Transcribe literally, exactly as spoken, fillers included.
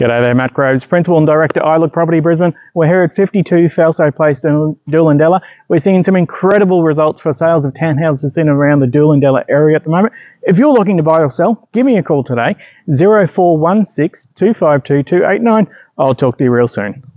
G'day there, Matt Groves, Principal and Director, ilookproperty Brisbane. We're here at fifty-two Falso Place, Doolandella. We're seeing some incredible results for sales of townhouses in and around the Doolandella area at the moment. If you're looking to buy or sell, give me a call today, zero four one six, two five two, two eight nine. I'll talk to you real soon.